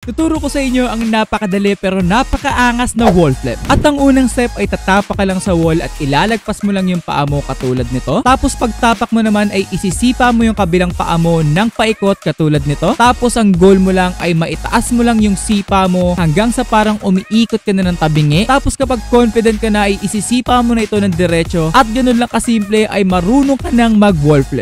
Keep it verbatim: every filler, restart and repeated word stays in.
Tuturo ko sa inyo ang napakadali pero napakaangas na wall flip. At ang unang step ay tatapa ka lang sa wall at ilalagpas mo lang yung paa mo katulad nito. Tapos pagtapak mo naman ay isisipa mo yung kabilang paa mo ng paikot katulad nito. Tapos ang goal mo lang ay maitaas mo lang yung sipa mo hanggang sa parang umiikot ka na ng tabingi. Tapos kapag confident ka na ay isisipa mo na ito ng diretso at ganun lang kasimple ay marunong ka nang mag wall flip.